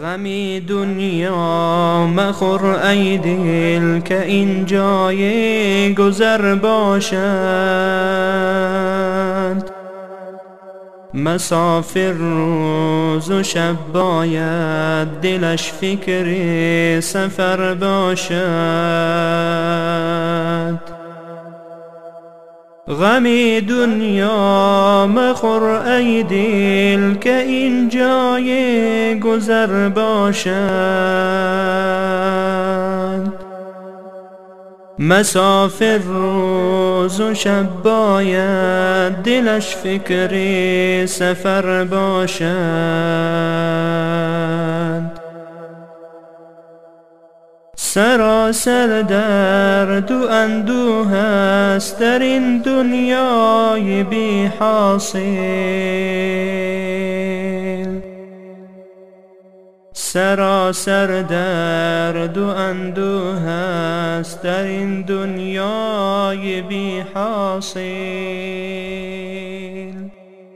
غمی دنیا مخور ای دل که این جای گذر باشد. مسافر روز و شب باید دلش فکر سفر باشد. غمی دنیا مخور ای دل که این جای گذر باشد. مسافر روز و شب باید دلش فکر سفر باشد. سراسر درد و اندوه است در این دنیای بی حاصل. سراسر درد و اندوه است در این دنیای بی حاصل.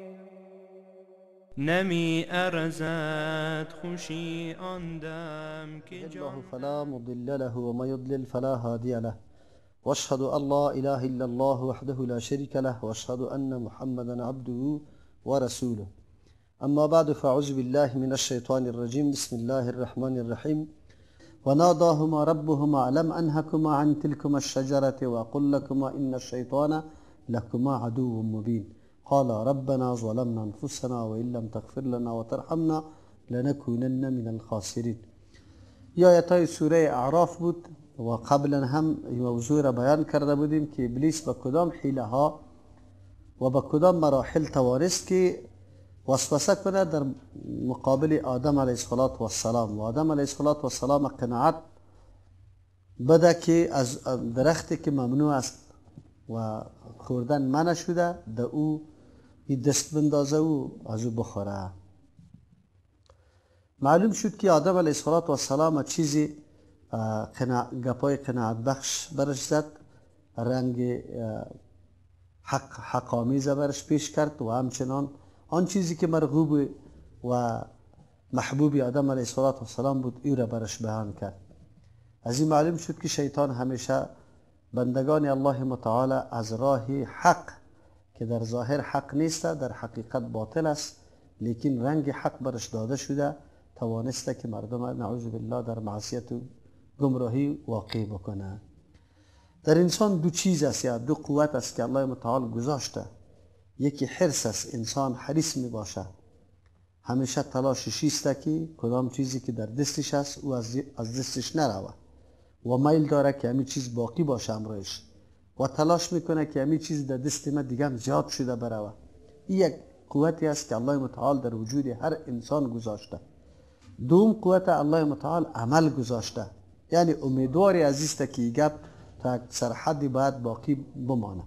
نمی ارزد خوشی آن دم که الله فلا مضل له وما يضلل فلا هادي له واشهد ان لا اله الا الله وحده لا شريك له واشهد ان محمدا عبده ورسوله. اما بعد فاعوذ بالله من الشيطان الرجيم. بسم الله الرحمن الرحيم. وناداهما ربهما ألم أنهكما عن تلكما الشجرة وأقل لكما إن الشيطان لكما عدو مبين قال ربنا ظلمنا أنفسنا وإن لم تغفر لنا وترحمنا لنكونن من الخاسرين. یا آیت‌های سوره اعراف بود و قبلا هم موضوع را بیان کرده بودیم که ابلیس به کدام حیله ها و به کدام مراحل توانست که وسوسه کنه در مقابل آدم علیه السلام و آدم علیه السلام قناعت بده که از درختی که ممنوع است و خوردن منع شده در او دست بندازه و از او بخوره. معلوم شد که آدم علیه السلام چیزی گپای قناعت بخش برش زد، رنگ حقامیز برش پیش کرد و همچنان آن چیزی که مرغوب و محبوب آدم علیه السلام بود او را برش بیان کرد. از این معلوم شد که شیطان همیشه بندگان الله متعال از راه حق که در ظاهر حق نیست در حقیقت باطل است لیکن رنگ حق برش داده شده توانسته که مردم نعوذ بالله در معصیت و گمراهی واقع بکنه. در انسان دو چیز است یا دو قوت است که الله متعال گذاشته. یکی حرص است، انسان حریص می باشه، همیشه تلاشش است که کدام چیزی که در دستش است او از دستش نروه و میل داره که همین چیز باقی باشه امروز و تلاش میکنه که همین چیز در دست ما دیگه هم زیاد شده بروه. این یک قوتی است که الله متعال در وجود هر انسان گذاشته. دوم قوت الله متعال عمل گذاشته، یعنی امیدواری عزیزته که این گپ تا سرحدی باید باقی بمانه.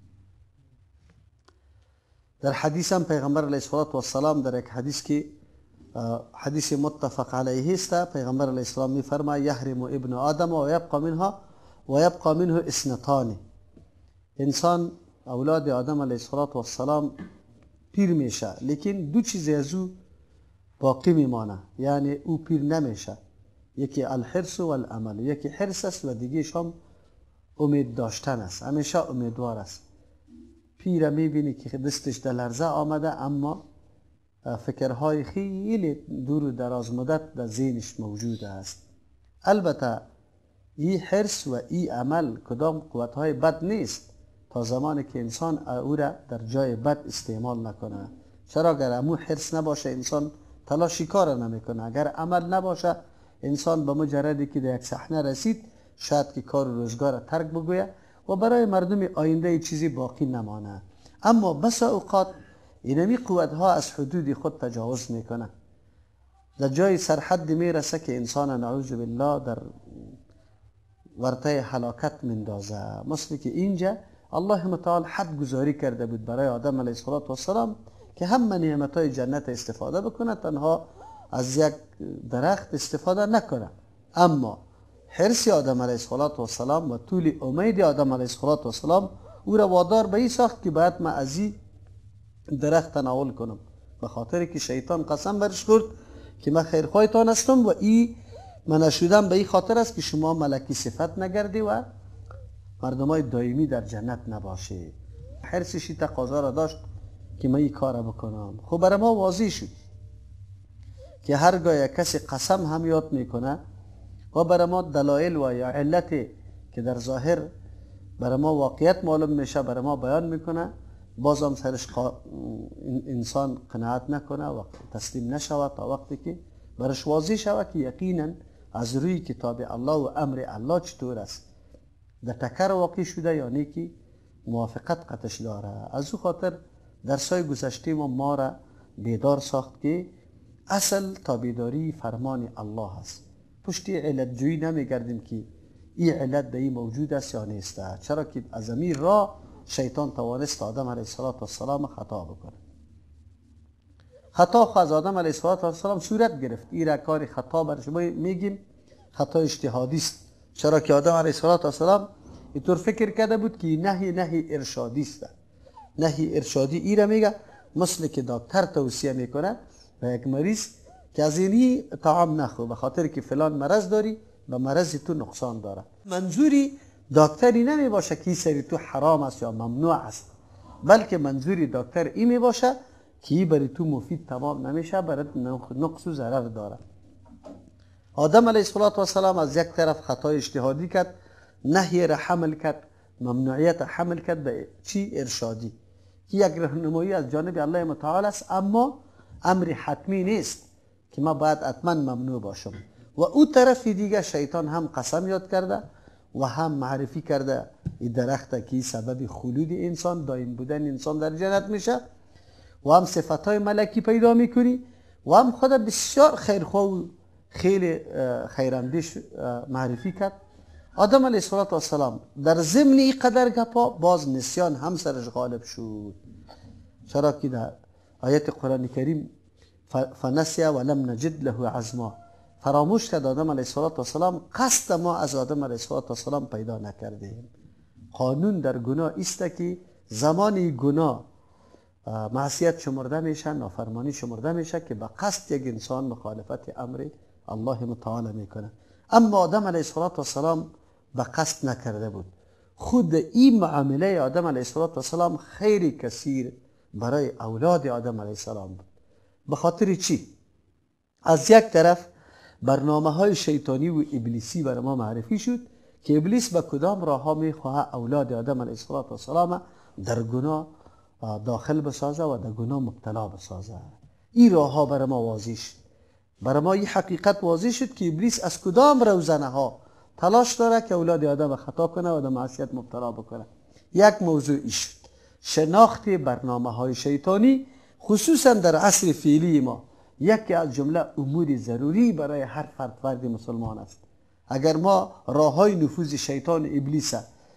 در حدیث هم پیغمبر علیه السلام در یک حدیث که حدیث متفق علیه است، پیغمبر علیه السلام می فرماید یحرم ابن آدم و یبقى منه اثنتان. انسان اولاد آدم علیه السلام پیر میشه لیکن دو چیز از او باقی میمانه، یعنی او پیر نمیشه. یکی الحرص و العمل، یکی حرص است و دیگه هم امید داشتن است، همیشه امیدوار است. پیر میبینی که دستش در لرزه آمده اما فکرهای خیلی دور و دراز مدت در ذهنش موجود است. البته این حرص و این عمل کدام قوتهای بد نیست تا زمانی که انسان او را در جای بد استعمال نکنه. چرا اگر امو حرص نباشه انسان تلاشی کار نمیکنه، اگر عمل نباشه انسان به مجردی که در یک صحنه رسید شاید که کار و روزگار را ترک بگویه و برای مردم آینده چیزی باقی نمانه. اما بس اوقات اینمی قوت ها از حدود خود تجاوز میکنه، در جای سرحد میرسه که انسان نعوذ بالله در ورطه هلاکت مندازه. مثل که اینجا الله متعال حد گذاری کرده بود برای آدم علیه السلام که همه نعمتهای جنت استفاده بکنه، تنها از یک درخت استفاده نکنه. اما حرص آدم علیه السلام و طول امید آدم علیه السلام او را وادار به این ساخت که باید من از این درخت تناول کنم، به خاطر که شیطان قسم برش خورد که من خیرخواهتان هستم و من نشودم به این خاطر است که شما ملکی صفت نگردی و مردمای دائمی در جنت نباشه. حرصشی تقاضا را داشت که من این کار بکنم. خب برای ما واضح شد که هرگاه کسی قسم هم یاد میکنه و برای ما دلایل و یا علتی که در ظاهر برای ما واقعیت معلوم میشه برای ما بیان میکنه، بازم سرش انسان قناعت نکنه و تسلیم نشود تا وقتی که برش واضح شود که یقینا از روی کتاب الله و امر الله چطور است، در تکر واقع شده یا نه که موافقت قطش داره. از او خاطر درسای گذشته ما را بیدار ساخت که اصل تابعداری فرمان الله است. پشتی علت جویی نمیگردیم که این علت در این موجود است یا نیست، چرا که از امیر را شیطان توانست آدم علیه السلام خطا بکنه. خطا از آدم علیه السلام صورت گرفت. این را کار خطا برش میگیم خطا اجتهادی است، چرا که آدم علیه السلام اینطور فکر کرده بود که نهی ارشادی است. نهی ارشادی ای را میگه مثل که دکتر توصیه میکنه به یک مریض که از اینی طعام نخور به خاطر که فلان مرض داری و مرض تو نقصان داره. منظوری دکتری نمی باشه که سری تو حرام است یا ممنوع است، بلکه منظوری دکتر این می باشه که برای تو مفید تمام نمیشه، برای نقص و ضرر داره. آدم علیه السلام از یک طرف خطای اجتهادی کرد، نهی را حمل کرد، ممنوعیت حمل کرد به چی؟ ارشادی، که یک راهنمایی از جانب الله متعال است، اما امر حتمی نیست که ما باید حتما ممنوع باشم. و او طرف دیگه شیطان هم قسم یاد کرده و هم معرفی کرده این درخت که سبب خلود انسان، دائم بودن انسان در جنت میشه، و هم صفتهای ملکی پیدا میکنی و هم خود بسیار خیرخواه و خیلی خیراندیش معرفی کرد. آدم علیه السلام در ضمن این قدر گپا باز نسیان هم سرش غالب شد، چرا که در آیت قرآن کریم فنسیه ولم نجد له عزما، فراموش کرد آدم علیه السلام قصد ما از آدم علیه السلام پیدا نکردیم. قانون در گناه است که زمانی گناه معصیت شمرده میشه، نافرمانی شمرده میشه که به قصد یک انسان مخالفت امر الله متعال میکنه. اما آدم علیه السلام به قصد نکرده بود. خود این معامله آدم علیه السلام خیلی کثیر برای اولاد آدم علیه السلام بود. به خاطر چی؟ از یک طرف برنامه های شیطانی و ابلیسی برای ما معرفی شد که ابلیس به کدام راه ها میخواه اولاد آدم علیه السلام در گناه داخل بسازه و در گناه مبتلا بسازه. این راه ها برای ما واضح شد، برای ما این حقیقت واضح شد که ابلیس از کدام روزنه ها تلاش داره که اولاد آدم خطا کنه و در معصیت مبتلا بکنه. یک موضوع شد شناخت برنامه های شیطانی، خصوصا در عصر فعلی ما یکی از جمله امور ضروری برای هر فرد مسلمان است. اگر ما راه های نفوذ شیطان ابلیس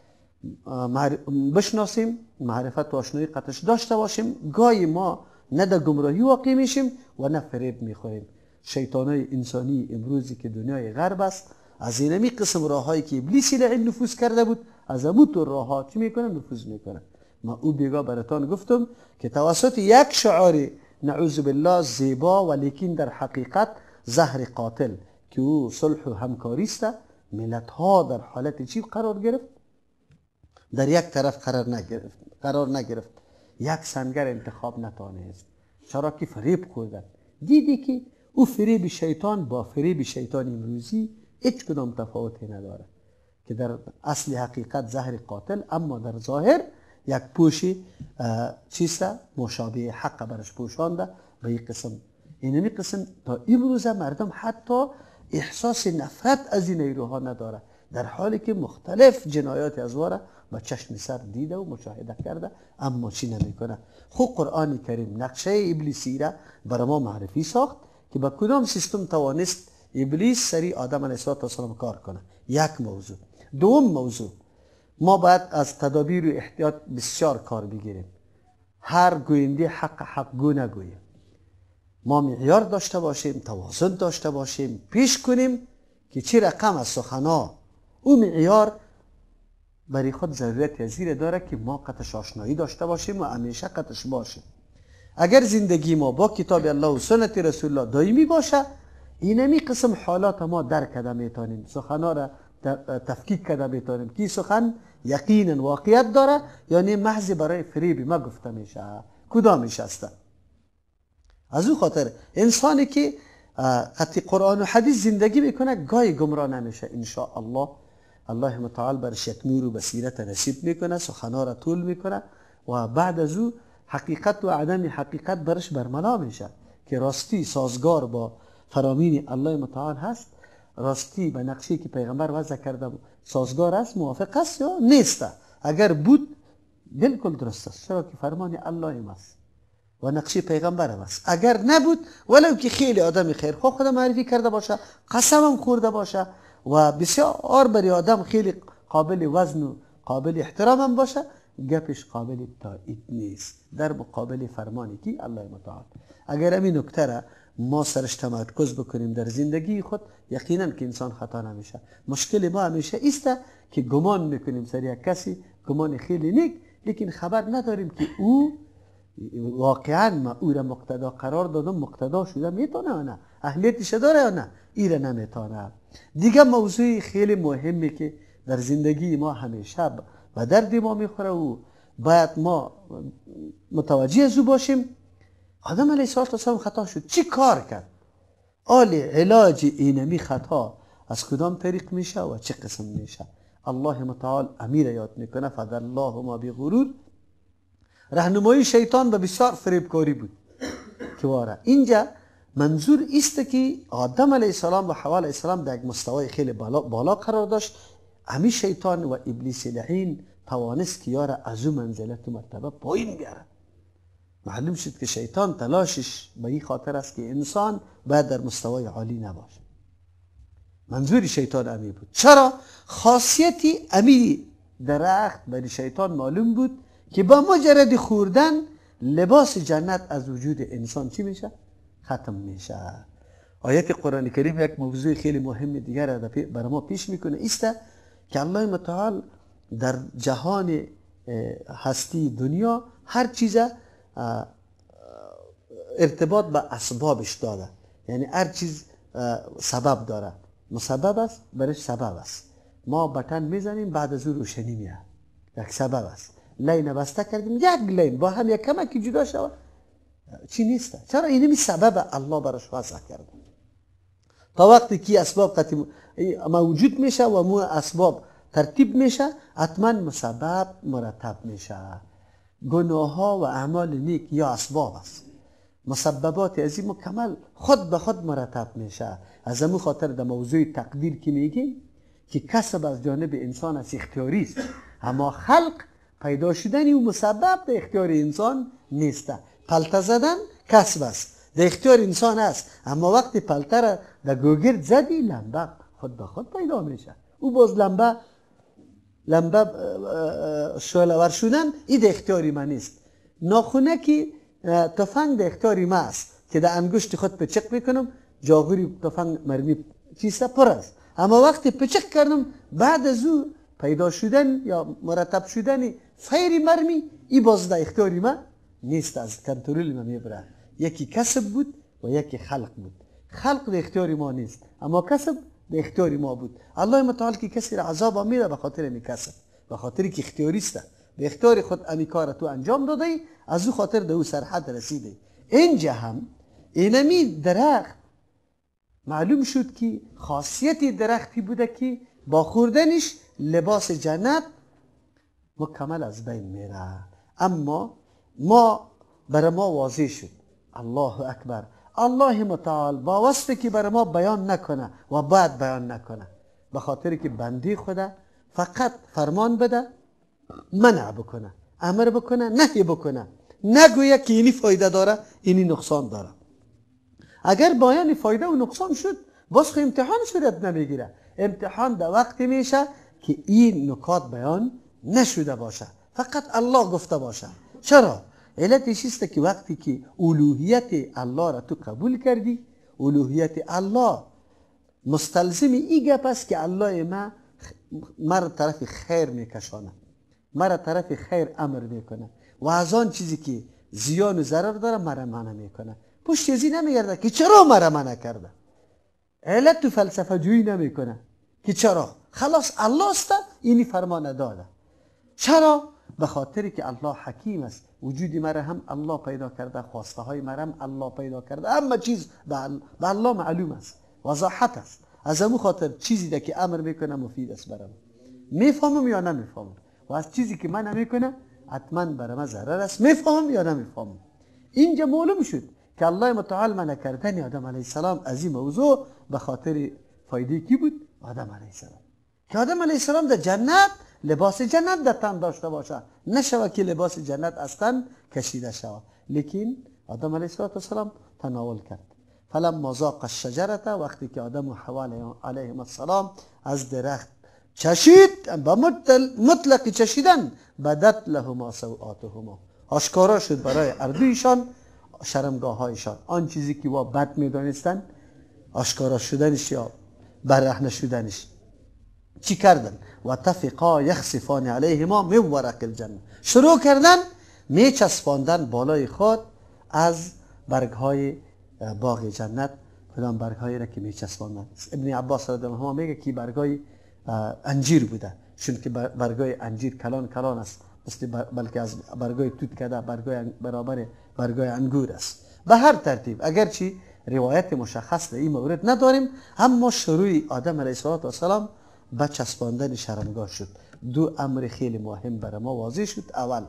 بشناسیم، معرفت و آشنایی قطعش داشته باشیم، گاهی ما نه در گمراهی واقع میشیم و نه فریب میخوریم. شیطانای انسانی امروزی که دنیای غرب است، از اینمی قسم راههایی که ابلیس لعین نفوذ کرده بود، از همون راه ها چی میکنه؟ نفوذ میکنه. ما او بیگاه براتان گفتم که توسط یک شعار نعوذ بالله زیبا ولیکن در حقیقت زهر قاتل که او صلح و همکاری است، ملت ها در حالت چی قرار گرفت؟ در یک طرف قرار نگرفت. یک سنگر انتخاب نتانست، چرا که فریب خوردن. دیدی که او فریب شیطان با فریب شیطان امروزی هیچ کدام تفاوتی نداره، که در اصل حقیقت زهر قاتل، اما در ظاهر یک پوشی چیست مشابه حق برش پوشانده به این قسم. اینمی قسم تا امروز مردم حتی احساس نفرت از این نیروها نداره، در حالی که مختلف جنایات از واره با چشم سر دیده و مشاهده کرده، اما چی نمیکنه. خود قرآن کریم نقشه ابلیسی را برای ما معرفی ساخت که با کدام سیستم توانست ابلیس سری آدم علیه السلام کار کنه. یک موضوع. دوم موضوع، ما باید از تدابیر و احتیاط بسیار کار بگیریم. هر گوینده حق گو نگویم. ما معیار داشته باشیم، توازن داشته باشیم، پیش کنیم که چه رقم از سخنا او معیار برای خود ضرورت زیر داره که ما قطعش آشنایی داشته باشیم و همیشه قطعش باشیم. اگر زندگی ما با کتاب الله و سنت رسول الله دائمی باشه، اینمی قسم حالات ما درک کرده میتونیم، سخنا را تفکیک کرده میتونیم که سخن یقینا واقعیت داره یعنی محض برای فریب ما گفته میشه، کدامش است. از او خاطر انسانی که قطعی قرآن و حدیث زندگی میکنه گاهی گمراه نمیشه ان شاء الله. الله متعال برش یک نور و بصیرت نصیب میکنه، سخنا را طول میکنه و بعد از او حقیقت و عدم حقیقت برش برملا میشه که راستی سازگار با فرامین الله متعال هست، راستی به نقشی که پیغمبر وضع کرده سازگار است، موافق است یا نیست. اگر بود بالکل درست است، چرا که فرمان الله است و نقشی پیغمبر است. اگر نبود ولو که خیلی آدم خیر خود معرفی کرده باشه، قسمم خورده باشه و بسیار بری آدم خیلی قابل وزن و قابل احترام هم باشه، گپش قابل تایید نیست در مقابل فرمانی که الله متعال. اگر همین نکته را ما سرش تمرکز بکنیم در زندگی خود، یقینا که انسان خطا نمیشه. مشکل ما همیشه است که گمان میکنیم سر یک کسی گمان خیلی نیک، لیکن خبر نداریم که او واقعا ما او را مقتدا قرار دادم، مقتدا شده میتونه یا نه، اهلیتش داره یا نه، ایره نمیتونه. دیگه موضوع خیلی مهمی که در زندگی ما همیشه و درد ما میخوره و باید ما متوجه از او باشیم، آدم علیه السلام خطا شد، چی کار کرد؟ علاج اینمی خطا از کدام طریق میشه و چه قسم میشه؟ الله متعال امیر یاد میکنه فضل الله ما بغرور، راهنمایی شیطان به بسیار فریبکاری بود که واره اینجا منظور است که آدم علیه السلام و حوا علیه السلام در یک مستوای خیلی بالا قرار داشت. امی شیطان و ابلیس لعین توانست که یاره از او منزلت و مرتبه پایین بیاره. معلوم شد که شیطان تلاشش به این خاطر است که انسان باید در مستوای عالی نباشه. منظور شیطان امی بود. چرا؟ خاصیتی امی درخت برای شیطان معلوم بود که با مجرد خوردن لباس جنت از وجود انسان چی میشه؟ ختم میشه. آیت قرآن کریم یک موضوع خیلی مهم دیگر را برای ما پیش میکنه است که الله متعال در جهان هستی دنیا هر چیز ارتباط به اسبابش داده، یعنی هر چیز سبب داره، مسبب است برش سبب است. ما بتن میزنیم بعد از او روشنی میاد، یک سبب است. لین بسته کردیم یک لین با هم یک کمکی جدا شود چی نیست؟ چرا اینمی سبب الله برش وضع کرده. تا وقتی که اسباب موجود میشه و مو اسباب ترتیب میشه، حتما مسبب مرتب میشه. گناه ها و اعمال نیک یا اسباب است، مسببات از این مکمل خود به خود مرتب میشه. از همون خاطر در موضوع تقدیر که میگیم که کسب از جانب انسان از اختیاری است، اما خلق پیدا شدن و مسبب در اختیار انسان نیست. پلته زدن کسب است، در اختیار انسان است، اما وقتی پلته را در گوگرد زدی لنبه خود به خود پیدا میشه. او باز لنبه شعله‌ور شدن این در اختیاری من نیست. ناخونه که تفنگ در اختیاری من است که در انگشت خود پچق میکنم، جاغوری تفنگ مرمی چیسته پر است، اما وقتی پچق کردم بعد از او پیدا شدن یا مرتب شدن فیر مرمی این باز در اختیاری من نیست، از کنترل من میبره. یکی کسب بود و یکی خلق بود. خلق در اختیار ما نیست، اما کسب در اختیار ما بود. الله متعال که کسی را عذاب میده به خاطر می کسب، به خاطری که اختیاری است، به اختیار خود امی کار تو انجام داده، از او خاطر به او سرحد رسیده. اینجا هم اینمی درخت معلوم شد که خاصیت درختی بوده که با خوردنش لباس جنت مکمل از بین میره. اما برای ما واضح شد، الله اکبر، الله متعال با وصفی که برای ما بیان نکنه و باید بیان نکنه، به خاطر که بندی خدا فقط فرمان بده، منع بکنه، امر بکنه، نهی بکنه، نگویه که اینی فایده داره اینی نقصان داره. اگر بیان فایده و نقصان شد باز خود امتحان صورت نمیگیره. امتحان در وقتی میشه که این نکات بیان نشده باشه، فقط الله گفته باشه. چرا؟ علتش است که وقتی که الوهیت الله را تو قبول کردی، الوهیت الله مستلزم این گپ است که الله مرا طرف خیر میکشانه، مرا طرف خیر امر میکنه و از آن چیزی که زیان و ضرر داره، مرا منع میکنه. پشت ازی نمیگرده که چرا مرا منع کرده. علت تو فلسفه جویی نمیکنه که چرا. خلاص الله است اینی فرمان داده. چرا؟ به خاطری که الله حکیم است. وجودی مرا هم الله پیدا کرده، خواسته های مرا هم الله پیدا کرده. همه چیز به الله معلوم است، وضاحت است. از همون خاطر چیزی ده که امر میکنه مفید است برام، میفهمم یا نمیفهمم. و از چیزی که من نمیکنه حتما برام ضرر است، میفهمم یا نمیفهمم. اینجا معلوم شد که الله متعال منع کردن آدم علیه السلام از این موضوع به خاطر فایده کی بود؟ آدم علیه السلام. که آدم علیه السلام در جنت لباس جنت در تن داشته باشه، نشوه که لباس جنت از تن کشیده شود. لیکن آدم علیه السلام تناول کرد. فلما ذاق الشجرة، وقتی که آدم و حوا علیهم السلام از درخت چشید، با مطلق چشیدن، بدت لهما سوآتهما، آشکارا شد برای اردویشان شرمگاه هایشان. آن چیزی که با بد میدانستن آشکارا شدنش یا برهنه شدنش. چی کردن؟ و تفقا یخصفان علیهما من ورق الجنه، شروع کردن میچسباندن بالای خود از برگ های باغ جنت، کدام برگ هایی را که میچسباندن. ابن عباس رضی الله عنه میگه که برگ های انجیر بوده، چون که برگ های انجیر کلان کلان است، بلکه از برگ های توت کده برگ های برابر برگ های انگور است. به هر ترتیب اگرچه روایت مشخص در این مورد نداریم، اما شروع آدم علیه السلام به چسباندن شرمگاه شد. دو امر خیلی مهم برای ما واضح شد. اول،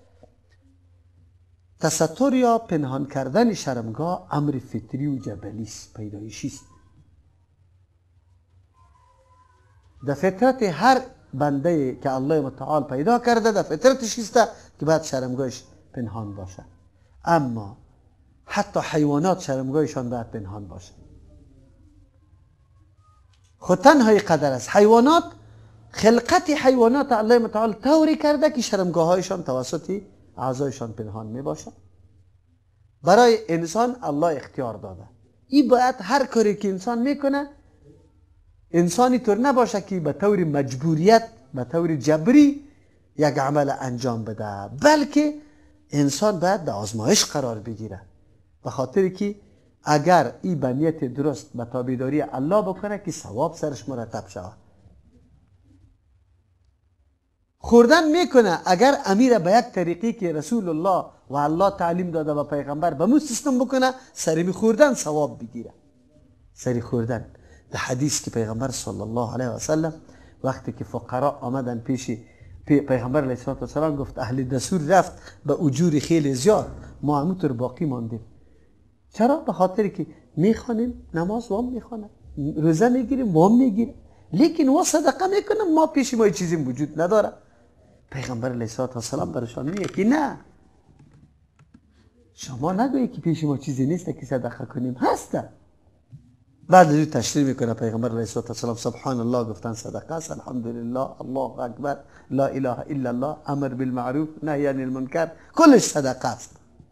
تستر یا پنهان کردن شرمگاه امر فطری و جبلی است، پیدایشی است. در فطرت هر بنده که الله متعال پیدا کرده، در فطرتش است که باید شرمگاهش پنهان باشه. اما حتی حیوانات شرمگاهشان باید پنهان باشه. خود تنهای قدر است. حیوانات، خلقت حیوانات الله متعال طوری کرده که شرمگاه هایشان توسط اعضایشان پنهان می باشه. برای انسان الله اختیار داده. این باید هر کاری که انسان میکنه، انسانی طور نباشه که به طور مجبوریت، به طور جبری یک عمل انجام بده، بلکه انسان باید در آزمایش قرار بگیره. به خاطر که اگر این به نیت درست به تابعداری الله بکنه که ثواب سرش مرتب شود. خوردن میکنه اگر امیر به یک طریقی که رسول الله و الله تعلیم داده و پیغمبر به مو سیستم بکنه، سری خوردن ثواب بگیره. سری خوردن. در حدیث که پیغمبر صلی الله علیه و سلم وقتی که فقرا آمدن پیش پیغمبر علیه السلام، گفت اهل دثور رفت به اجور خیلی زیاد، ما همونطور باقی ماندیم. چرا؟ به خاطر که میخوانیم، نماز وام میخوانیم، روزه میگیریم وام میگیریم، لیکن و صدقه میکنیم، ما پیش ما چیزی وجود نداره. پیغمبر علیه السلام برشان میگه که نه، شما نگویی که پیش ما چیزی نیست که صدقه کنیم، هسته. بعد از تشریح میکنه پیغمبر علیه السلام سبحان الله گفتن صدقه است، الحمدلله، الله اکبر، لا اله الا الله، امر بالمعروف، نهی عن المنکر، کلش صدقه است.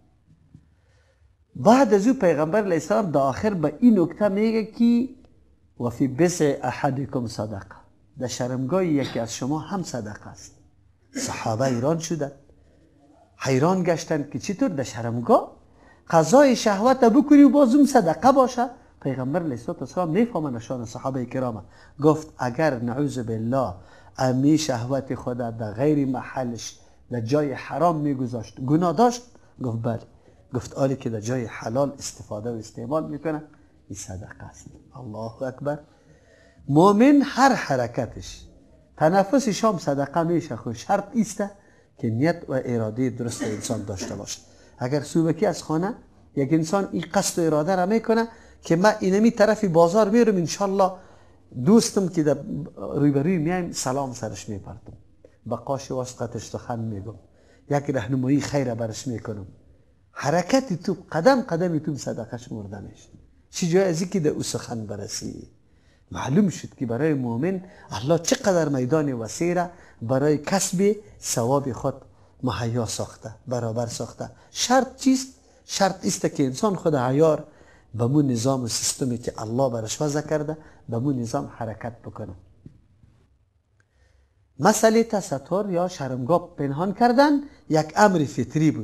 بعد از او پیغمبر علیه السلام در آخر به این نکته میگه که و فی بضع احدکم صدقه، در شرمگاه یکی از شما هم صدقه است. صحابه ایران شدند، حیران گشتند که چطور در شرمگاه قضای شهوت بکنی و بازم صدقه باشه. پیغمبر علیه السلام میفهمه نشان صحابه کرام، گفت اگر نعوذ بالله امی شهوت خود در غیر محلش در جای حرام میگذاشت گناه داشت؟ گفت بله. گفت آلی که در جای حلال استفاده و استعمال میکنه، این صدقه است. الله اکبر. مؤمن هر حرکتش، تنفسش هم صدقه میشه. خود شرط ایسته که نیت و اراده درست انسان داشته باشه. اگر صوبکی از خانه یک انسان این قصد و اراده را میکنه که من اینمی طرفی بازار میرم، انشالله دوستم که در روبروی میایم سلام سرش میپرتم، با قاش واسقتش سخن میگم، یک راهنمایی خیر برش میکنم. حرکت تو، قدم قدم تو صدقه شمرده میشه. چی جای ازی که در او سخن برسی. معلوم شد که برای مؤمن الله چقدر میدان وسیع را برای کسب ثواب خود مهیا ساخته، برابر ساخته. شرط چیست؟ شرط است که انسان خود عیار به مو نظام و سیستمی که الله برش وضع کرده به مو نظام حرکت بکنه. مسئله تستر یا شرمگاه پنهان کردن یک امر فطری بود.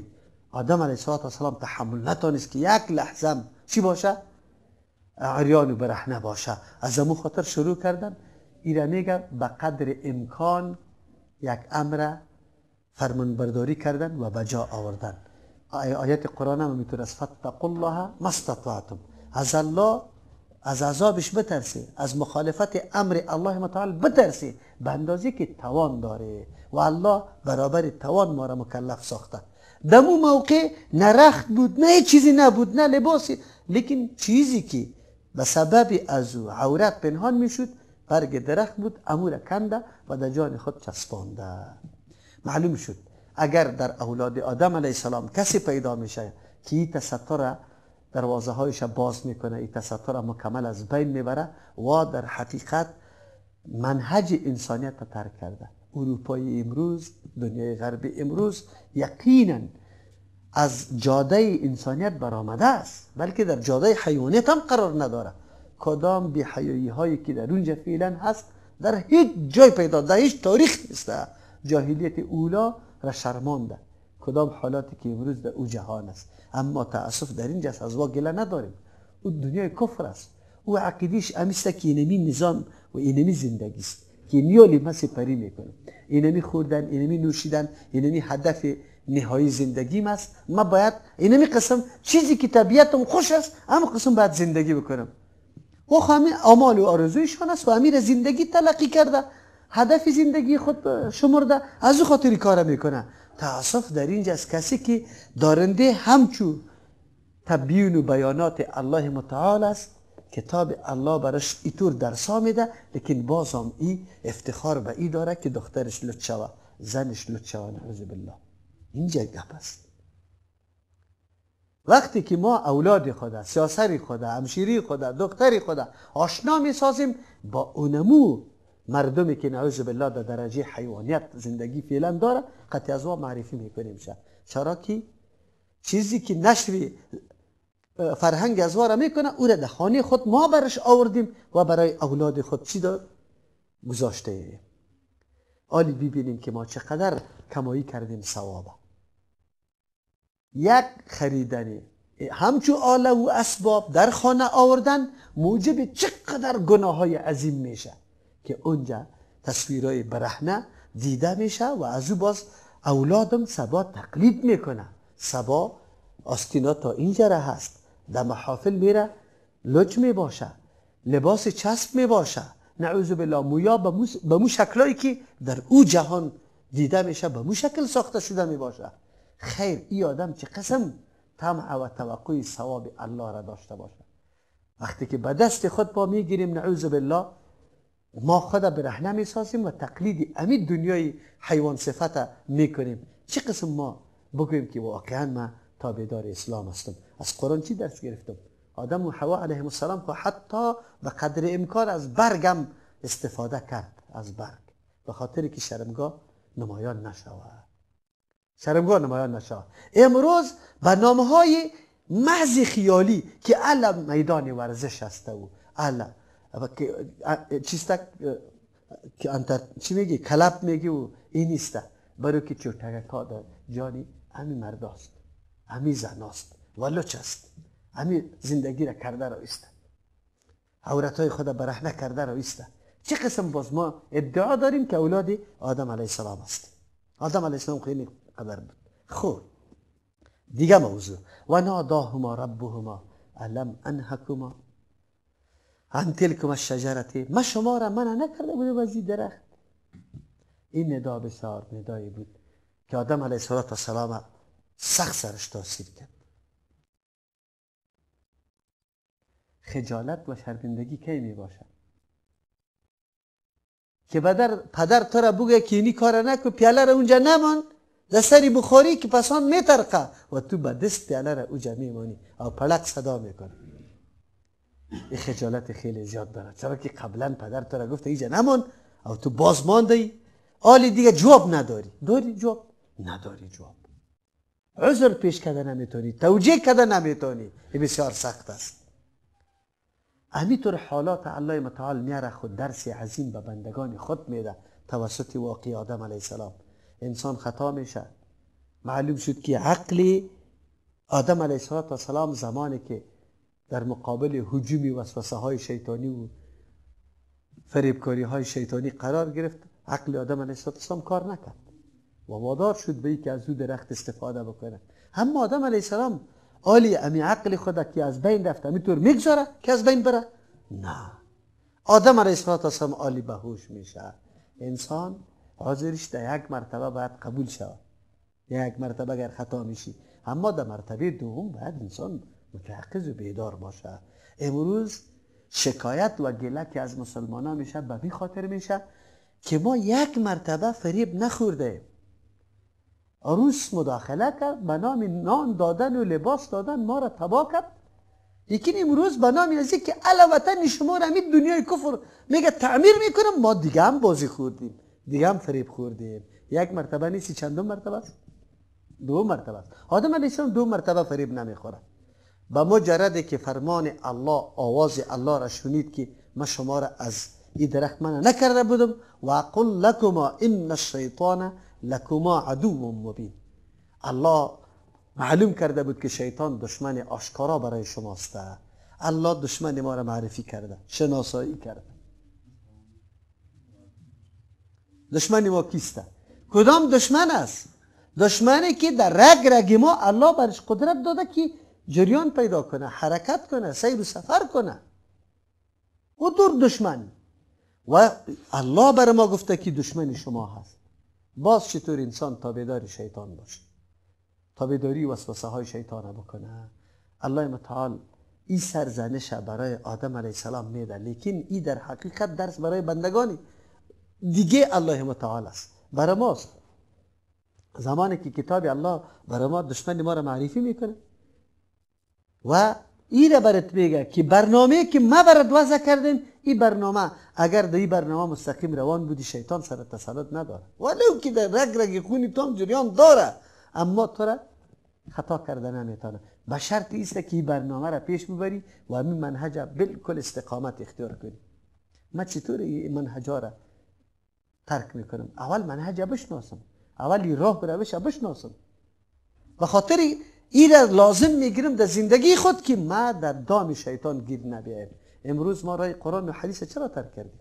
آدم علیه السلام تحمل نتونست که یک لحظه چی باشه؟ عریان و برهنه باشه. از امو خاطر شروع کردن ایره میگه به قدر امکان یک امر فرمانبرداری کردن و بجا آوردن. آیت قرآن هم میتونه از فتقوا الله ما استطعتم، از الله از عذابش بترسی، از مخالفت امر الله متعال بترسی به اندازه که توان داره و الله برابر توان ما را مکلف ساخته. دمو موقع نه رخت بود، نه چیزی نبود، نه لباسی، لیکن چیزی که به سبب از او عورت پنهان میشد برگ درخت بود، امو را کنده و در جان خود چسبانده. معلوم شد اگر در اولاد آدم علیه السلام کسی پیدا میشه که این تستر دروازه هایش باز میکنه، این تستر مکمل از بین میبره و در حقیقت منهج انسانیت را ترک کرده. اروپای امروز، دنیای غربی امروز یقینا از جاده انسانیت برآمده است، بلکه در جاده حیوانیت هم قرار نداره. کدام بی‌حیایی هایی که در اونجا فعلا هست در هیچ جای پیدا، در هیچ تاریخ نیست. جاهلیت اولا را شرمانده. کدام حالاتی که امروز در او جهان است. اما تاسف در اینجا از وا گله نداریم. او دنیای کفر است. او عقیدش امیسته که اینمی نظام و اینمی زندگی است که نیالی ما سپری میکنیم. اینمی خوردن، اینمی نوشیدن، اینمی هدف نهایی زندگیم است. ما باید اینمی قسم چیزی که طبیعتم خوش است اما قسم باید زندگی بکنم. و همین آمال و آرزویشان است و امیر زندگی تلقی کرده، هدف زندگی خود شمرده، از او خاطری کار میکنه. تاسف در اینجا از کسی که دارنده همچون تبیین و بیانات الله متعال است، کتاب الله برش ایطور درسا میده، لیکن باز هم ای افتخار به ای داره که دخترش لط شوه، زنش لط شوه، نعوذ بالله. اینجا گپ است. وقتی که ما اولاد خدا، سیاسری خدا، همشیری خدا، دختری خدا آشنا میسازیم با اونمو مردمی که نعوذ بالله در درجه حیوانیت زندگی فعلا داره، قطعی از ما معرفی میکنیم. چرا که چیزی که نشر فرهنگ از واره میکنه او را در خانه خود ما برش آوردیم و برای اولاد خود چی داد؟ گذاشته. آلی ببینیم که ما چقدر کمایی کردیم ثوابه. یک خریدنی همچون آله و اسباب در خانه آوردن موجب چقدر گناه های عظیم میشه که اونجا تصویرهای برهنه دیده میشه و از او باز اولادم سبا تقلید میکنه. سبا آستینا تا اینجا را هست، در محافل میره لج میباشه، لباس چسب میباشه، نعوذ بالله مویا به مو شکلایی که در او جهان دیده میشه به مو شکل ساخته شده میباشه. خیر ای آدم چه قسم طمع و توقع ثواب الله را داشته باشه. وقتی که به دست خود پا میگیریم نعوذ بالله ما خود برهنه میسازیم و تقلید امی دنیای حیوان صفت میکنیم. چه قسم ما بگویم که واقعا ما تابعدار اسلام هستم؟ از قرآن چی درس گرفتم؟ آدم و حوا علیهم السلام که حتی به قدر امکان از برگم استفاده کرد، از برگ، به خاطر که شرمگاه نمایان نشود. شرمگاه نمایان نشود. امروز به نامهای محض خیالی که علم میدان ورزش هسته و علم چیسته که انت چی میگی کلب میگی و این نیسته، برای که چوتگکا در جانی همی مرداست، همی زناست ولوچ است، همی زندگی را کرده را ایسته، عورتهای خود برهنه کرده را ایسته. چه قسم باز ما ادعا داریم که اولاد آدم علیه السلام است. آدم علیه السلام خیلی قدر بود. خب دیگه موضوع و ناداهما ربهما الم انهکما عن تلکما الشجرة، ما شما را منع نکرده بودم از این درخت. این ندا بسیار ندایی بود که آدم علیه السلام سخت سرش تاثیر کرد. خجالت و شرمندگی کی می باشد که پدر تو را بگه که اینی کار نکن، پیاله را اونجا نمان، در سری بخاری که پسان میترقه و تو به دست پیاله را اونجا میمانی او پلک صدا میکنه. این خجالت خیلی زیاد داره، چرا که قبلا پدر تو را گفته اینجا نمان او تو باز مانده، آلی دیگه جواب نداری. داری جواب؟ نداری جواب. عذر پیش کرده نمیتونی، توجیه کرده نمیتونی، این بسیار سخت است. همینطور حالات الله متعال میاره خود درس عظیم به بندگان خود میده توسط واقعی آدم علیه السلام. انسان خطا میشه، معلوم شد که عقل آدم علیه السلام زمانی که در مقابل هجوم وسوسه های شیطانی و فریبکاری های شیطانی قرار گرفت، عقل آدم علیه السلام کار نکرد و وادار شد به اینکه از او درخت استفاده بکنه. اما آدم علیه السلام آلی امی عقل خود که از بین رفت همینطور میگذاره که از بین بره؟ نه. آدم علیه السلام آلی به هوش میشه. انسان حاضرش در یک مرتبه باید قبول شود، یک مرتبه اگر خطا میشی، اما در مرتبه دوم باید انسان متيقظ و بیدار باشه. امروز شکایت و گله که از مسلمانان میشه به این خاطر میشه که ما یک مرتبه فریب نخورده. عروس مداخله کرد به نام نان دادن و لباس دادن ما را تباه کرد، لیکن امروز به نام از که وطن شما را همین دنیای کفر میگه تعمیر میکنم، ما دیگه هم بازی خوردیم، دیگه هم فریب خوردیم. یک مرتبه نیستی، چندم مرتبه است؟ دو مرتبه است. آدم علیه السلام دو مرتبه فریب نمیخوره. با مجرد که فرمان الله، آواز الله را شنید که ما شما را از این درخت منع نکرده بودم و قل لکما ان الشیطان لکما عدو مبین. الله معلوم کرده بود که شیطان دشمن آشکارا برای شماست. الله دشمن ما را معرفی کرده، شناسایی کرده. دشمن ما کیسته؟ کدام دشمن است؟ دشمنی که در رگ رگ ما الله برش قدرت داده که جریان پیدا کنه، حرکت کنه، سیر و سفر کنه. او دور دشمن و الله بر ما گفته که دشمن شما هست. باز چطور انسان تابعدار شیطان باشه، تابعداری وسوسه های شیطان بکنه؟ الله متعال این سرزنش برای آدم علیه السلام میده، لیکن این در حقیقت درس برای بندگانی دیگه الله متعال است، برای ماست. زمانی که کتاب الله برای ما دشمن ما را معرفی میکنه و این را برات میگه که برنامه که ما برات وضع کردیم، این برنامه اگر در این برنامه مستقیم روان بودی شیطان سر تسلط نداره، ولو که در رگ رگ خونی تو هم جریان داره، اما تو را خطا کرده نمیتونه. به شرط ایست که این برنامه را پیش ببری و همین منهج بالکل استقامت اختیار کنی. ما چطور این منهج را ترک میکنم؟ اول منهج بشناسم، اول راه روش بشناسم. به خاطر این را لازم میگیرم در زندگی خود که ما در دام شیطان گیر نبیایم. امروز ما راه قرآن و حدیث چرا ترک کردیم؟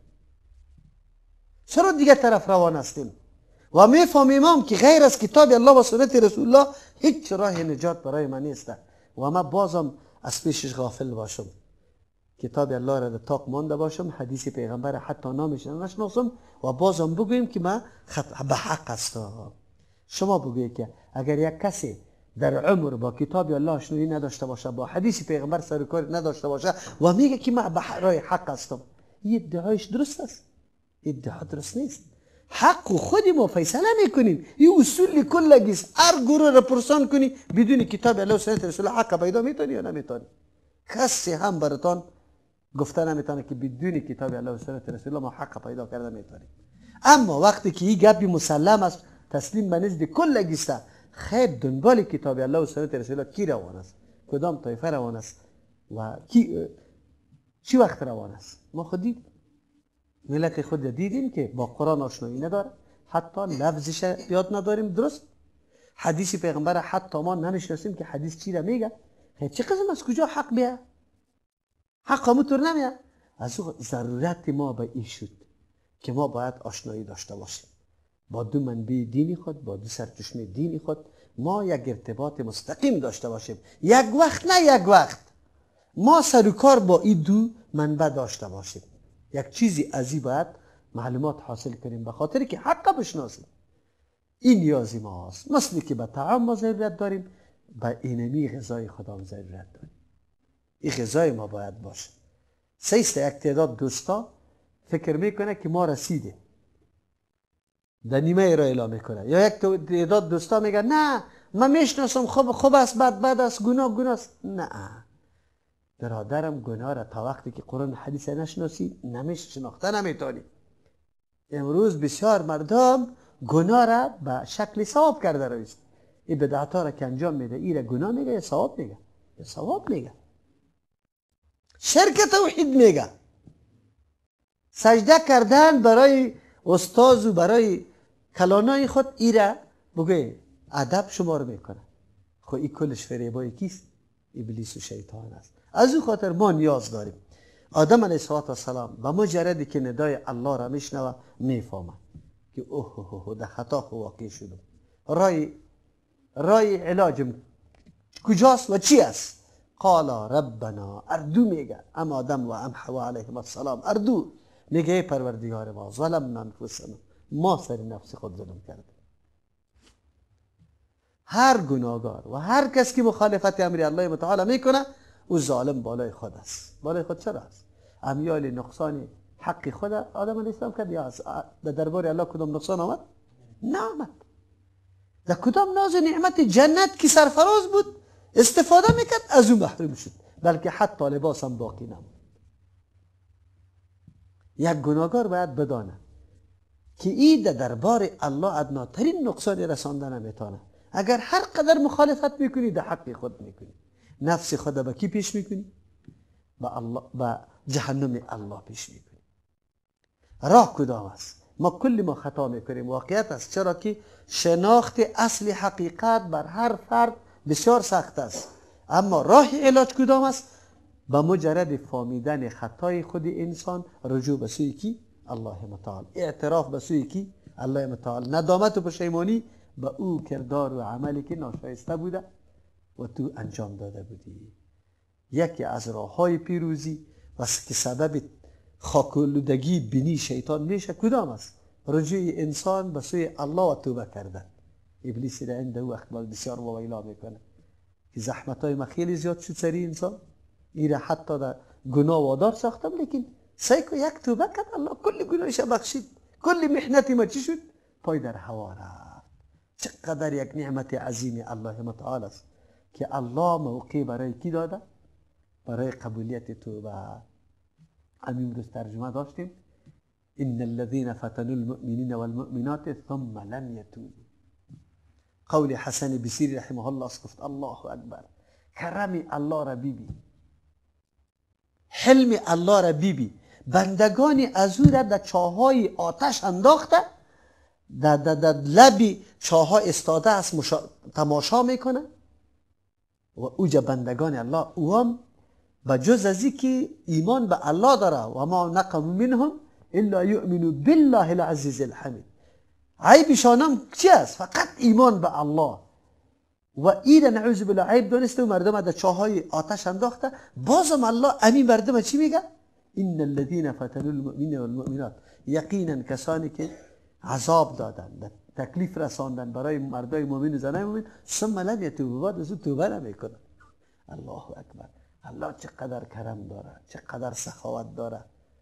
چرا دیگه طرف روان هستیم و میفهمیم که غیر از کتاب الله و سنت رسول الله هیچ راه نجات برای من نیست و ما بازم از پیشش غافل باشم، کتاب الله را در طاق مانده باشم، حدیث پیغمبر حتی نامش نشناسم و بازم بگویم که ما به حق است. شما بگویید که اگر یک کسی در عمر با کتاب الله آشنایی نداشته باشه، با حدیث پیغمبر سر و کار نداشته باشه و میگه که من به راه حق هستم، این ادعایش درست است؟ ادعا درست نیست. حق و خودی ما فیصله میکنیم. این اصول کلگیست. هر گروه را پرسان کنی بدون کتاب الله و سنت رسول الله حق پیدا میتونی یا نمیتونی؟ کسی هم براتان گفته نمیتونه که بدون کتاب الله و سنت رسول الله ما حق پیدا کرده میتونیم. اما وقتی که این گپی مسلم است، تسلیم به نزد کلگیست، خیر دنبال کتاب الله و سنت رسول الله کی روان است؟ کدام طایفه روان است و کی چی وقت روان است؟ ما خود دیدیم. ملت خود دیدیم که با قرآن آشنایی نداره، حتی لفظش یاد نداریم درست، حدیث پیغمبر حتی ما نمیشناسیم که حدیث چی را میگه. خیر چه قسم از کجا حق بیاد؟ حق همونطور نمیاد. از او ضرورت ما به این شد که ما باید آشنایی داشته باشیم با دو منبع دینی خود، با دو سرچشمه دینی خود. ما یک ارتباط مستقیم داشته باشیم، یک وقت نه یک وقت ما سر و کار با این دو منبع داشته باشیم. یک چیزی از این باید معلومات حاصل کنیم به خاطر که حق بشناسیم. این نیازی ما هست. مثل که به طعام ما ضرورت داریم، به اینمی غذای خدا هم ضرورت داریم. این غذای ما باید باشه. سیست یک تعداد دوستا فکر میکنه که ما رسیده، در نیمه را اعلام میکنه، یا یک تعداد دوستا میگه نه من میشناسم، خوب است، بد است، گناه است. نه برادرم، گناه را تا وقتی که قرآن حدیث نشناسی شناخته نمیتونی. امروز بسیار مردم گناه را به شکل ثواب کرده رویست. این بدعت ها را که انجام میده، این را گناه میگه یا ثواب میگه؟ یا ثواب میگه. شرک توحید میگه. سجده کردن برای استاد و برای کلانای خود، این را بگه ادب شمار میکنه. خب این کلش فریبای کیست؟ ابلیس و شیطان است. از او خاطر ما نیاز داریم آدم علیه السلام به مجردی که ندای الله را میشنوه میفهمه که اوه در خطا واقع شدم. رای علاجم کجاست و چی است؟ قال ربنا، اردو میگه ام آدم و ام حوا علیهم السلام، اردو میگه ای پروردگار ما ظلمنا انفسنا، ما سر نفس خود ظلم کردیم. هر گناهگار و هر کس که مخالفت امر الله متعال میکنه او ظالم بالای خود است. بالای خود چرا است؟ امیال نقصان حق خود آدم علیه السلام کرد یا در دربار الله کدام نقصان آمد؟ نه آمد. در کدام ناز و نعمت جنت که سرفراز بود استفاده میکرد از او محروم شد، بلکه حتی لباس هم باقی نمود. یک گناهگار باید بدانه که این در دربار الله ادناترین نقصان رسانده نمیتونه. اگر هر قدر مخالفت میکنی در حق خود میکنی. نفس خود به کی پیش میکنی؟ به جهنم الله پیش میکنی. راه کدام است؟ ما خطا میکنیم، واقعیت است، چرا که شناخت اصل حقیقت بر هر فرد بسیار سخت است. اما راه علاج کدام است؟ با مجرد فهمیدن خطای خود انسان رجوع به سوی کی؟ الله متعال. اعتراف به سوی کی؟ الله متعال. ندامت و پشیمانی به او کردار و عملی که ناشایسته بوده و تو انجام داده بودی. یکی از راههای پیروزی و که سبب خاک‌آلودگی بینی شیطان میشه کدام است؟ رجوع انسان به سوی الله و توبه کردن. ابلیس در این وقت بسیار ویلا میکنه که زحمتای ما خیلی زیاد شد سری انسان، این را حتی در گناه وادار ساختم، لیکن سعی که یک توبه کرد الله کل گناهش بخشید، کل محنتی ما چی شد؟ پای در هوا رفت. چقدر یک نعمت عظیم الله متعال است که الله موقع برای کی داده؟ برای قبولیت توبه. همین روز ترجمه داشتیم ان الذين فتنوا المؤمنين والمؤمنات ثم لم يتوبوا. قول حسن بصری رحمه الله است، گفت الله اکبر، کرم الله را بیبی، حلم الله را بیبی. بندگانی از او را در چاهای آتش انداخته، در لبی چاها استاده است، تماشا میکنه و اوجا بندگان الله او هم بجز ازی که ایمان به الله داره و ما نقم منهم الا یؤمنوا بالله العزیز الحمید. عیبشان هم چی است؟ فقط ایمان به الله. و این نعوذ بالله عیب دانسته و مردم در چاهای آتش انداخته. بازم الله امین مردم چی میگه؟ ان الذين فتنوا المؤمنين والمؤمنات، یقینا کسانی که عذاب دادن، تکلیف رساندن برای مردای مؤمن و زنای مؤمن، ثم لم يتوبوا، بعد از توبه نمیکنن. الله اکبر. الله چقدر کرم داره، چقدر سخاوت داره.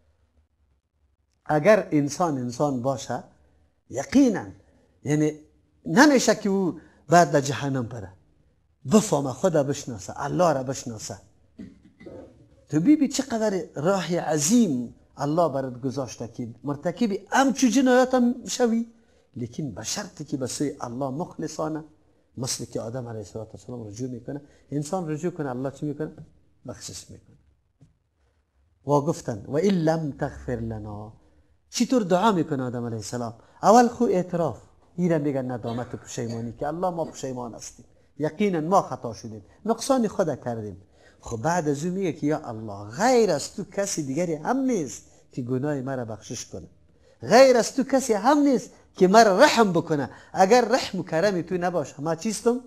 اگر انسان باشه یقینا یعنی نمیشه که او بعد در جهنم بره، بفهمه خدا بشناسه، الله را بشناسه. تو بیبی چقدر راه عظیم الله برات گذاشته که مرتکب همچو جنایات هم شوی، لیکن به شرطی که به سوی الله مخلصانه، مثل که آدم علیه السلام رجوع میکنه. انسان رجوع کنه الله چی میکنه؟ بخشش میکنه. و گفتن و این لم تغفر لنا، چطور دعا میکنه آدم علیه السلام؟ اول خو اعتراف، ایره میگن ندامت و پشیمانی که الله ما پشیمان هستیم، یقینا ما خطا شدیم، نقصان خود کردیم. خب بعد از اون میگه که یا الله غیر از تو کسی دیگری هم نیست که گناه مرا بخشش کنه، غیر از تو کسی هم نیست که مرا رحم بکنه. اگر رحم و کرم تو نباشه ما چیستم؟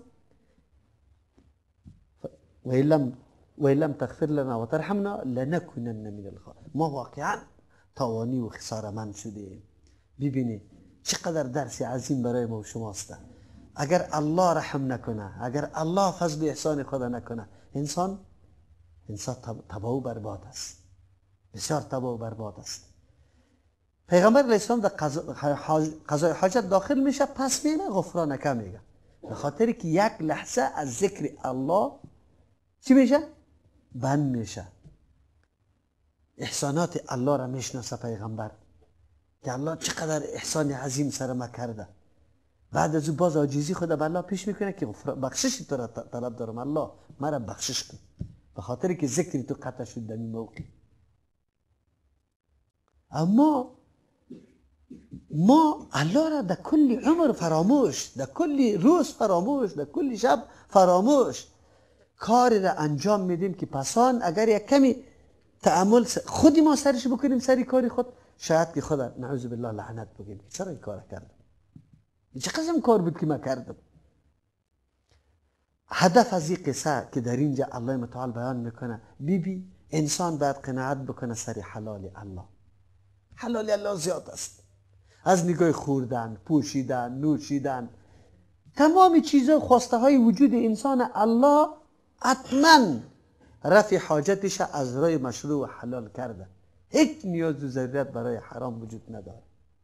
و لم تغفر لنا و ترحمنا لنکنن من الخاسرین، ما واقعا تاوانی و خسارمند شدیم. ببینید چقدر درس عظیم برای ما و شماست. اگر الله رحم نکنه، اگر الله فضل احسان خدا نکنه، انسان تباه و برباد است، بسیار تباه و برباد است. پیغمبر علیه السلام در قضای حاجت داخل میشه، پس میگه غفرانک میگه، به خاطر که یک لحظه از ذکر الله چی میشه؟ بند میشه. احسانات الله را میشناسه پیغمبر که الله چقدر احسان عظیم سر ما کرده. بعد از او باز عاجزی خود به الله پیش میکنه که بخشش تو را طلب دارم، الله مرا بخشش کن، به خاطر که ذکر تو قطع شد در این موقع. اما ما الله را در کل عمر فراموش، در کل روز فراموش، در کل شب فراموش کاری را انجام میدیم که پسان اگر یک کمی تأمل خودی ما سرش بکنیم سری کاری خود، شاید که خدا نعوذ بالله لعنت بگیم چرا این کار کردم، چه قسم کار بود که من کردم. هدف از این قصه که در اینجا الله متعال بیان میکنه، بی انسان باید قناعت بکنه سر حلال الله. حلال الله زیاد است، از نگاه خوردن، پوشیدن، نوشیدن، تمام چیزا خواسته های وجود انسان الله حتما رفع حاجتش از رای مشروع و حلال کرده. هیچ نیاز و ضرورت برای حرام وجود نداره.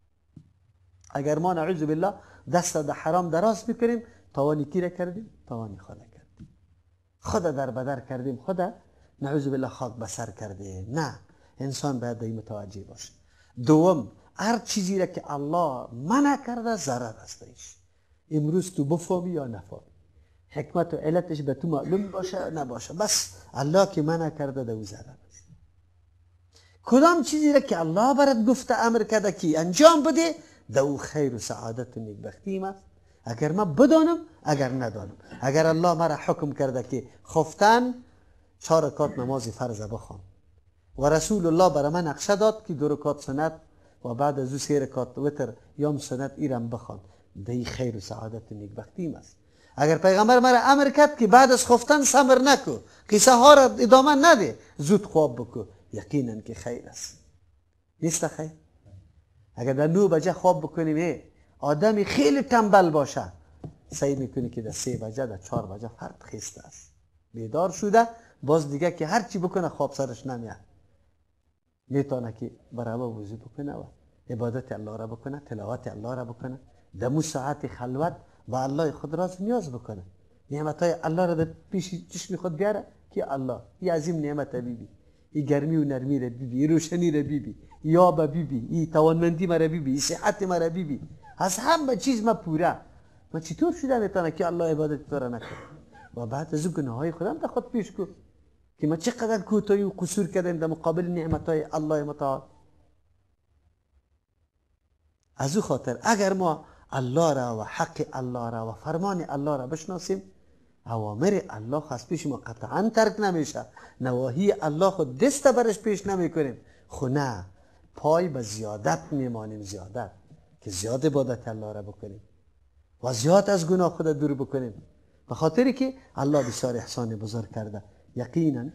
اگر ما نعوذ بالله دست در حرام دراز میکنیم، تاوانی کی را کردیم؟ تاوانی خدا کردیم، خدا در بدر کردیم، خدا نعوذ بالله خاک بسر کرده. نه، انسان باید این متوجه باشه. دوم، هر چیزی را که الله منع کرده ضرر هستش. امروز تو بفهمی یا نفهمی، حکمت و علتش به تو معلوم باشه نباشه، بس الله که منع کرده دو ضرر است. کدام چیزی را که الله برات گفته امر کرده که انجام بده، دو خیر و سعادت و نیکبختی است. اگر من بدانم اگر ندانم، اگر الله مرا حکم کرده که خفتن 4 رکعت نماز فرض بخوان و رسول الله برای من نقشه داد که 2 رکعت سنت و بعد از او 3 رکعت وتر یا سنت ایرم بخوان، دی خیر و سعادت و نیکبختی است. اگر پیغمبر مرا امر کرد که بعد از خفتن صبر نکو، قصه ها را ادامه نده، زود خواب بکو، یقینا که خیر است. نیست خیر؟ اگر در 9 بجه خواب بکنیم، آدمی خیلی تنبل باشه، سعی میکنه که در 3 بجه در 4 بجه فرد خسته است، بیدار شده، باز دیگه که هر چی بکنه خواب سرش نمیاد، میتونه که برای وضو بکنه و عبادت الله را بکنه، تلاوت الله را بکنه، دمو ساعت خلوت با الله خود راز نیاز بکنه، نعمتهای الله را در پیش چشم خود بیاره که الله این عظیم نعمت بیبی، این گرمی و نرمی را بیبی، این روشنی را بیبی، یا با بیبی، این توانمندی مرا بیبی، این صحت مرا بیبی، از همه چیز ما پوره، ما چطور شده میتونه که الله عبادت تو را نکنه؟ و بعد از گناههای خودم در خود پیش کو که ما چقدر کوتاهی و قصور کردیم در مقابل نعمتهای الله متعال. از او خاطر اگر ما الله را و حق الله را و فرمان الله را بشناسیم، اوامر الله از پیش ما قطعا ترک نمیشه، نواهی الله خود دست برش پیش نمی کنیم، خو نه پای به زیادت میمانیم، زیادت که زیاد عبادت الله را بکنیم و زیاد از گناه خود دور بکنیم، به خاطری که الله بسیار احسان بزرگ کرده. یقینا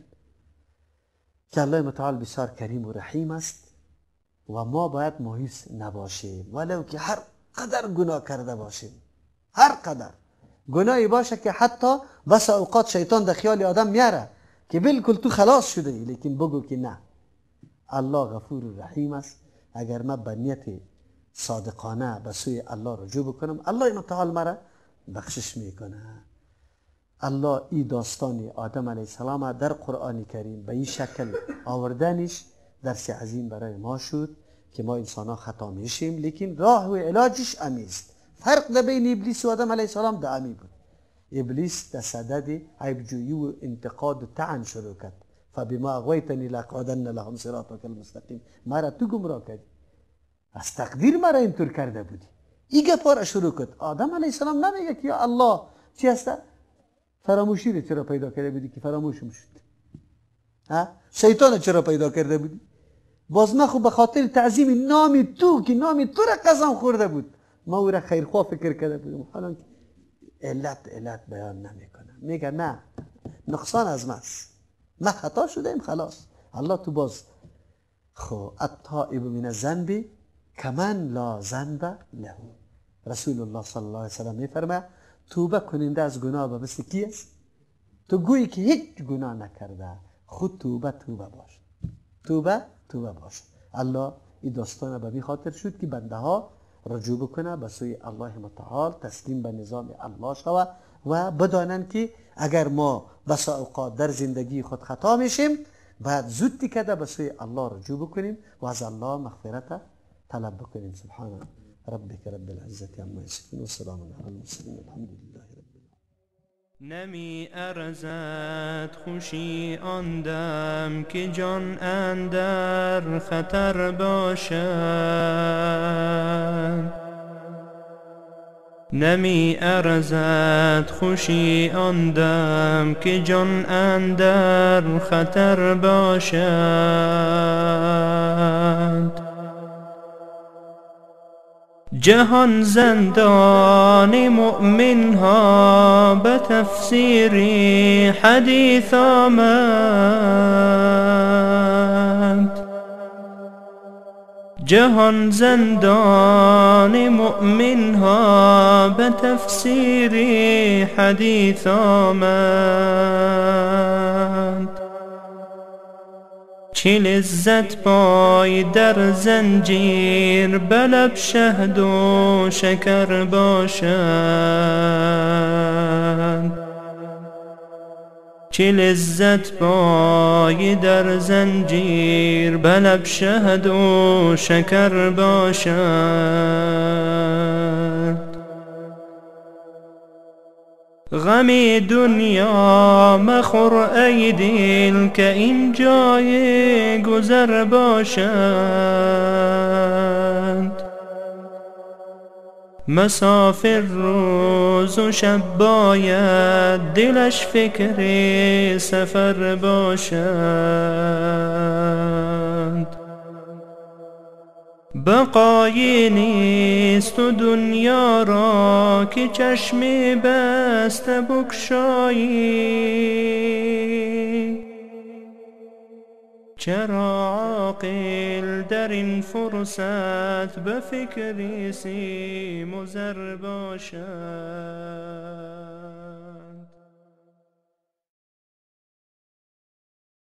که الله متعال بسیار کریم و رحیم است و ما باید مایوس نباشیم، ولو که هر قدر گناه کرده باشیم، هر قدر گناهی باشه که حتی بس اوقات شیطان در خیال آدم میاره که بالکل تو خلاص شده ای، لیکن بگو که نه، الله غفور و رحیم است. اگر من به نیت صادقانه به سوی الله رجوع بکنم، الله متعال مرا بخشش میکنه. الله این داستان آدم علیه السلام در قرآن کریم به این شکل آوردنش درس عظیم برای ما شد که ما انسان ها خطا میشیم، لیکن راه و علاجش امیست. فرق در بین ابلیس و آدم علیه السلام در امی بود. ابلیس در صدد عیبجویی و انتقاد و طعن شروع کرد، فبما اغویتنی لاقعدن لهم صراطک المستقیم، مرا تو گمراه کردی، از تقدیر مرا اینطور کرده بودی. این گپا را شروع کرد. آدم علیه السلام نمیگه که یا الله چی هست؟ فراموشی رو چرا پیدا کرده بودی که فراموش شد؟ شیطان چرا پیدا کرده بودی؟ باز من خب به خاطر تعظیم نام تو که نام تو را قسم خورده بود، ما او را خیرخواه فکر کرده بودیم. حالا علت بیان نمیکنه، میگه نه، نقصان از ماست، ما خطا شدیم خلاص. الله تو باز خو التائب من الذنب کمن لا ذنب له. رسول الله صلی الله علیه وسلم میفرماید توبه کننده از گناه به مثل کی است؟ تو گویی که هیچ گناه نکرده، خود توبه باش، توبه باش. الله این داستان به می خاطر شد که بنده ها رجوع بکنه به سوی الله متعال، تسلیم به نظام الله شوه و بدانند که اگر ما بسا اوقات در زندگی خود خطا میشیم، بعد زود دیگه به سوی الله رجوع بکنیم و از الله مغفرت طلب بکنیم. سبحان ربك رب العزة عما يصفون وسلام على المرسلين والحمد لله رب العالمين. نمی ارزد خوشی آن دم که جان اندر خطر باشد. نمی ارزد خوشی آن دم که جان اندر خطر باشد. جهان زندان مؤمن ها به تفسیر حدیث آمد. جهان زندان مؤمن ها به تفسیر حدیث آمد. چه لذت پای در زنجیر به لب شهد و شکر باشد. چه لذت پای در زنجیر به لب شهد و شکر باشد. غم دنیا مخور ای دل که این جای گذر باشد. مسافر روز و شب باید دلش فکر سفر باشد. بقایی نیست و دنیا را که چشم بسته بگشایی. چرا عاقل در این فرصت به فکر سیم و زر باشد.